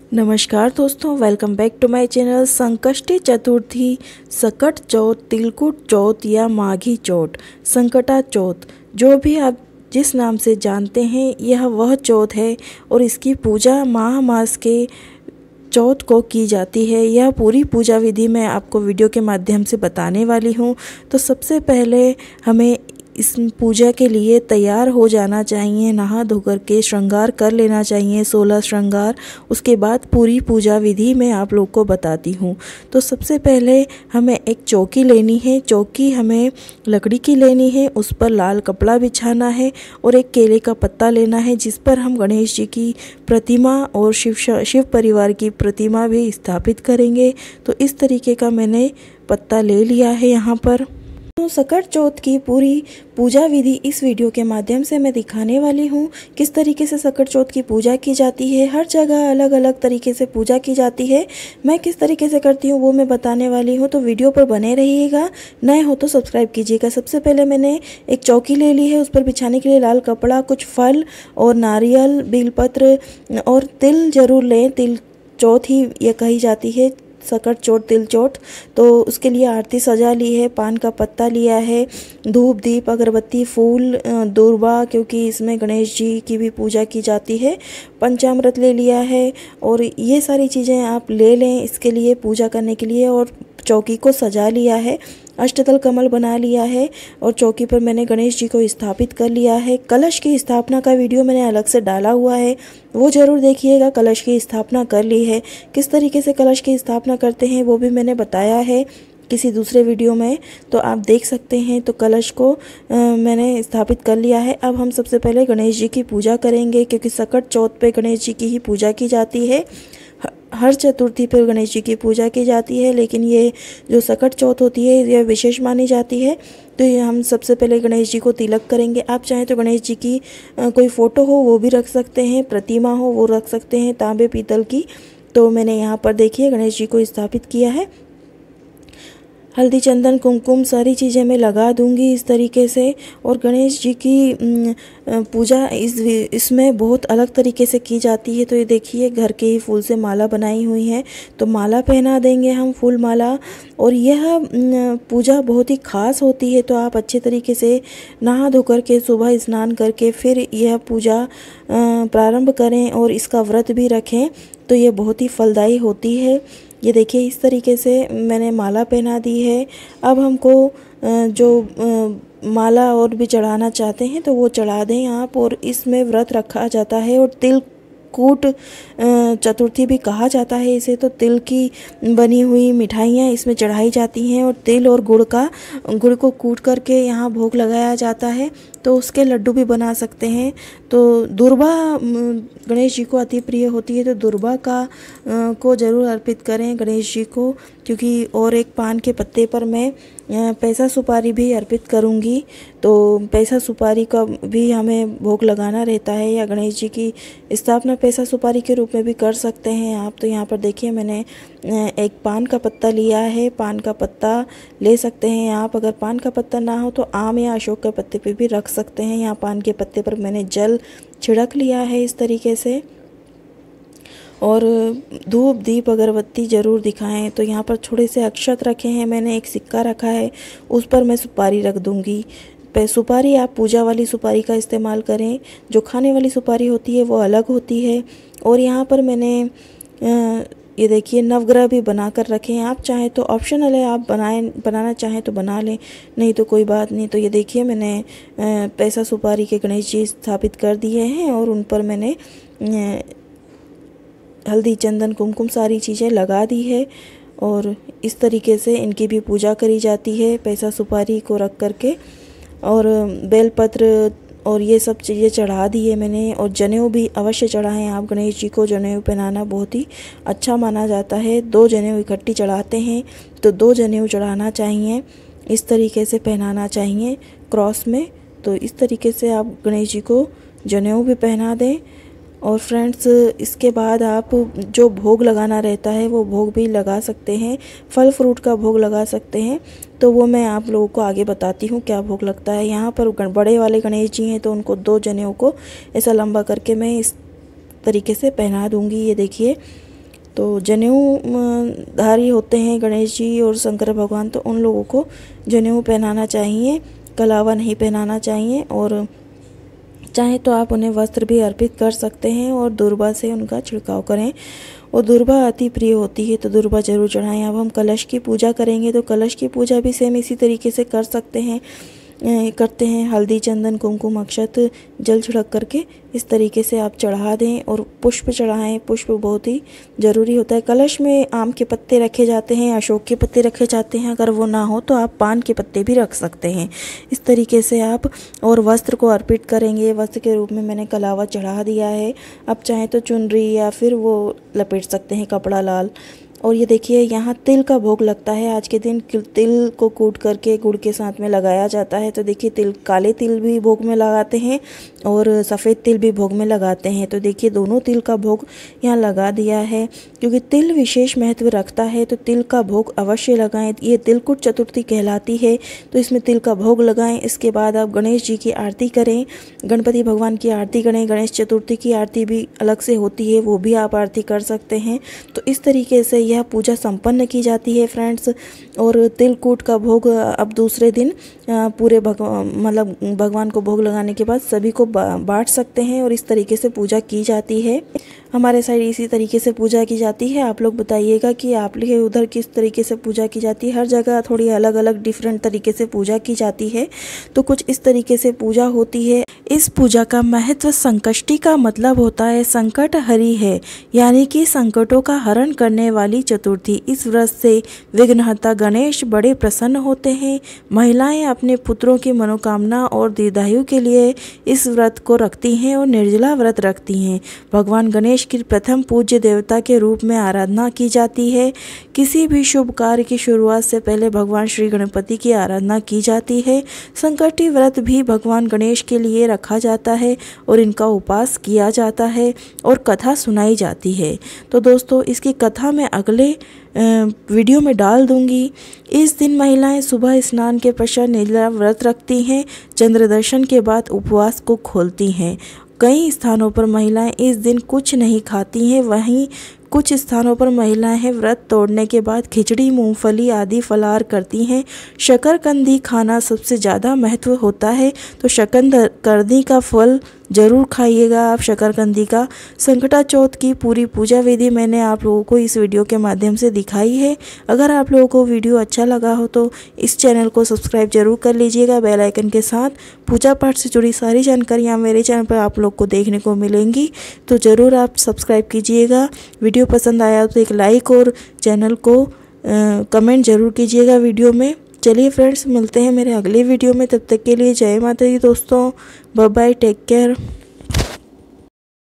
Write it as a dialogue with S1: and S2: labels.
S1: नमस्कार दोस्तों, welcome back to my channel. Sankashti Chaturthi, Sakat Chauth, Tilkut Chauth या माघी चौथ, संकटा चौथ, जो भी आप जिस नाम से जानते हैं, यह वह चौथ है और इसकी पूजा माह मास के चौथ को की जाती है। यह पूरी पूजा विधि मैं आपको वीडियो के माध्यम से बताने वाली हूँ। तो सबसे पहले हमें इस पूजा के लिए तैयार हो जाना चाहिए, नहा धोकर के श्रृंगार कर लेना चाहिए, 16 श्रृंगार। उसके बाद पूरी पूजा विधि मैं आप लोग को बताती हूँ। तो सबसे पहले हमें एक चौकी लेनी है। चौकी हमें लकड़ी की लेनी है, उस पर लाल कपड़ा बिछाना है और एक केले का पत्ता लेना है, जिस पर हम गणेश जी की प्रतिमा और शिव परिवार की प्रतिमा भी स्थापित करेंगे। तो इस तरीके का मैंने पत्ता ले लिया है यहाँ पर। तो सकट चौथ की पूरी पूजा विधि इस वीडियो के माध्यम से मैं दिखाने वाली हूँ। किस तरीके से सकट चौथ की पूजा की जाती है, हर जगह अलग अलग तरीके से पूजा की जाती है। मैं किस तरीके से करती हूँ वो मैं बताने वाली हूँ, तो वीडियो पर बने रहिएगा। नए हो तो सब्सक्राइब कीजिएगा। सबसे पहले मैंने एक चौकी ले ली है, उस पर बिछाने के लिए लाल कपड़ा, कुछ फल और नारियल, बेलपत्र और तिल जरूर लें। तिल चौथ ही ये कही जाती है, सकट चौथ, तिल चौथ। तो उसके लिए आरती सजा ली है, पान का पत्ता लिया है, धूप दीप अगरबत्ती फूल दूर्वा, क्योंकि इसमें गणेश जी की भी पूजा की जाती है, पंचामृत ले लिया है। और ये सारी चीज़ें आप ले लें इसके लिए, पूजा करने के लिए। और चौकी को सजा लिया है, अष्टदल कमल बना लिया है और चौकी पर मैंने गणेश जी को स्थापित कर लिया है। कलश की स्थापना का वीडियो मैंने अलग से डाला हुआ है, वो ज़रूर देखिएगा। कलश की स्थापना कर ली है। किस तरीके से कलश की स्थापना करते हैं वो भी मैंने बताया है किसी दूसरे वीडियो में, तो आप देख सकते हैं। तो कलश को मैंने स्थापित कर लिया है। अब हम सबसे पहले गणेश जी की पूजा करेंगे, क्योंकि सकट चौथ पे गणेश जी की ही पूजा की जाती है। हर चतुर्थी पर गणेश जी की पूजा की जाती है, लेकिन ये जो सकट चौथ होती है यह विशेष मानी जाती है। तो ये हम सबसे पहले गणेश जी को तिलक करेंगे। आप चाहें तो गणेश जी की कोई फ़ोटो हो वो भी रख सकते हैं, प्रतिमा हो वो रख सकते हैं, तांबे पीतल की। तो मैंने यहाँ पर देखिए गणेश जी को स्थापित किया है। हल्दी चंदन कुमकुम सारी चीज़ें मैं लगा दूंगी इस तरीके से। और गणेश जी की पूजा इसमें बहुत अलग तरीके से की जाती है। तो ये देखिए घर के ही फूल से माला बनाई हुई है, तो माला पहना देंगे हम, फूल माला। और यह पूजा बहुत ही खास होती है, तो आप अच्छे तरीके से नहा धो करके सुबह स्नान करके फिर यह पूजा प्रारंभ करें और इसका व्रत भी रखें, तो ये बहुत ही फलदायी होती है। ये देखिए इस तरीके से मैंने माला पहना दी है। अब हमको जो माला और भी चढ़ाना चाहते हैं तो वो चढ़ा दें आप। और इसमें व्रत रखा जाता है और तिलकुट चतुर्थी भी कहा जाता है इसे। तो तिल की बनी हुई मिठाइयाँ इसमें चढ़ाई जाती हैं और तिल और गुड़ को कूट करके यहाँ भोग लगाया जाता है, तो उसके लड्डू भी बना सकते हैं। तो दुर्वा गणेश जी को अति प्रिय होती है, तो दुर्वा को ज़रूर अर्पित करें गणेश जी को, क्योंकि और एक पान के पत्ते पर मैं पैसा सुपारी भी अर्पित करूंगी। तो पैसा सुपारी का भी हमें भोग लगाना रहता है, या गणेश जी की स्थापना पैसा सुपारी के रूप में भी कर सकते हैं आप। तो यहाँ पर देखिए मैंने एक पान का पत्ता लिया है, पान का पत्ता ले सकते हैं आप। अगर पान का पत्ता ना हो तो आम या अशोक के पत्ते पे भी रख सकते हैं। यहाँ पान के पत्ते पर मैंने जल छिड़क लिया है इस तरीके से। और धूप दीप अगरबत्ती ज़रूर दिखाएं। तो यहाँ पर थोड़े से अक्षत रखे हैं मैंने, एक सिक्का रखा है, उस पर मैं सुपारी रख दूँगी। सुपारी आप पूजा वाली सुपारी का इस्तेमाल करें, जो खाने वाली सुपारी होती है वो अलग होती है। और यहाँ पर मैंने ये देखिए नवग्रह भी बना कर रखे हैं। आप चाहें तो ऑप्शनल है, आप बनाना चाहें तो बना लें, नहीं तो कोई बात नहीं। तो ये देखिए मैंने पैसा सुपारी के गणेश जी स्थापित कर दिए हैं और उन पर मैंने हल्दी चंदन कुमकुम सारी चीज़ें लगा दी है। और इस तरीके से इनकी भी पूजा करी जाती है, पैसा सुपारी को रख करके। और बेलपत्र और ये सब चीज़ें चढ़ा दी है मैंने। और जनेऊ भी अवश्य चढ़ाएं आप। गणेश जी को जनेऊ पहनाना बहुत ही अच्छा माना जाता है। 2 जनेऊ इकट्ठी चढ़ाते हैं, तो 2 जनेऊ चढ़ाना चाहिए, इस तरीके से पहनाना चाहिए क्रॉस में। तो इस तरीके से आप गणेश जी को जनेऊ भी पहना दें। और फ्रेंड्स इसके बाद आप जो भोग लगाना रहता है वो भोग भी लगा सकते हैं, फल फ्रूट का भोग लगा सकते हैं। तो वो मैं आप लोगों को आगे बताती हूँ क्या भोग लगता है। यहाँ पर बड़े वाले गणेश जी हैं, तो उनको 2 जनेऊ को ऐसा लंबा करके मैं इस तरीके से पहना दूँगी। ये देखिए तो जनेऊ धारी होते हैं गणेश जी और शंकर भगवान, तो उन लोगों को जनेऊ पहनाना चाहिए, कलावा नहीं पहनाना चाहिए। और चाहे तो आप उन्हें वस्त्र भी अर्पित कर सकते हैं और दुर्वा से उनका छिड़काव करें। और दुर्वा अति प्रिय होती है तो दुर्वा जरूर चढ़ाएं। अब हम कलश की पूजा करेंगे, तो कलश की पूजा भी सेम इसी तरीके से करते हैं। हल्दी, चंदन, कुमकुम, अक्षत, जल छिड़क करके इस तरीके से आप चढ़ा दें और पुष्प चढ़ाएं। पुष्प बहुत ही ज़रूरी होता है। कलश में आम के पत्ते रखे जाते हैं, अशोक के पत्ते रखे जाते हैं। अगर वो ना हो तो आप पान के पत्ते भी रख सकते हैं। इस तरीके से आप और वस्त्र को अर्पित करेंगे। वस्त्र के रूप में मैंने कलावा चढ़ा दिया है। आप चाहें तो चुनरी या फिर वो लपेट सकते हैं कपड़ा लाल। और ये देखिए यहाँ तिल का भोग लगता है। आज के दिन तिल को कूट करके गुड़ के साथ में लगाया जाता है। तो देखिए तिल, काले तिल भी भोग में लगाते हैं और सफ़ेद तिल भी भोग में लगाते हैं। तो देखिए दोनों तिल का भोग यहाँ लगा दिया है। क्योंकि तिल विशेष महत्व रखता है तो तिल का भोग अवश्य लगाएं। ये तिलकुट चतुर्थी कहलाती है, तो इसमें तिल का भोग लगाएं। इसके बाद आप गणेश जी की आरती करें, गणपति भगवान की आरती करें। गणेश चतुर्थी की आरती भी अलग से होती है, वो भी आप आरती कर सकते हैं। तो इस तरीके से यह पूजा संपन्न की जाती है फ्रेंड्स। और तिलकूट का भोग अब दूसरे दिन पूरे भगवान को भोग लगाने के बाद सभी को बांट सकते हैं और इस तरीके से पूजा की जाती है। हमारे साइड इसी तरीके से पूजा की जाती है। आप लोग बताइएगा कि आप लोग उधर किस तरीके से पूजा की जाती है। हर जगह थोड़ी अलग अलग डिफरेंट तरीके से पूजा की जाती है, तो कुछ इस तरीके से पूजा होती है। इस पूजा का महत्व संकष्टी का मतलब होता है संकट हरी है, यानी कि संकटों का हरण करने वाली चतुर्थी। इस व्रत से विघ्नहर्ता गणेश बड़े प्रसन्न होते हैं। महिलाएं अपने पुत्रों की मनोकामना और दीर्घायु के लिए इस व्रत को रखती हैं और निर्जला व्रत रखती हैं। भगवान गणेश की प्रथम पूज्य देवता के रूप में आराधना की जाती है। किसी भी शुभ कार्य की शुरुआत से पहले भगवान श्री गणपति की आराधना की जाती है। संकटी व्रत भी भगवान गणेश के लिए रखा जाता है और इनका उपास किया जाता है और कथा सुनाई जाती है। तो दोस्तों इसकी कथा मैं अगले वीडियो में डाल दूंगी। इस दिन महिलाएं सुबह स्नान के पश्चात निर्जला व्रत रखती हैं। चंद्र दर्शन के बाद उपवास को खोलती हैं। कई स्थानों पर महिलाएं इस दिन कुछ नहीं खाती हैं, वहीं कुछ स्थानों पर महिलाएं व्रत तोड़ने के बाद खिचड़ी, मूंगफली आदि फलाहार करती हैं। शकरकंदी खाना सबसे ज़्यादा महत्व होता है, तो शकरकंदी का फल ज़रूर खाइएगा आप शकरकंदी का। संकटा चौथ की पूरी पूजा विधि मैंने आप लोगों को इस वीडियो के माध्यम से दिखाई है। अगर आप लोगों को वीडियो अच्छा लगा हो तो इस चैनल को सब्सक्राइब जरूर कर लीजिएगा बेल आइकन के साथ। पूजा पाठ से जुड़ी सारी जानकारियाँ मेरे चैनल पर आप लोग को देखने को मिलेंगी, तो ज़रूर आप सब्सक्राइब कीजिएगा। वीडियो पसंद आया तो एक लाइक और चैनल को कमेंट जरूर कीजिएगा वीडियो में। चलिए फ्रेंड्स, मिलते हैं मेरे अगले वीडियो में। तब तक के लिए जय माता दी दोस्तों। Bye bye, take care.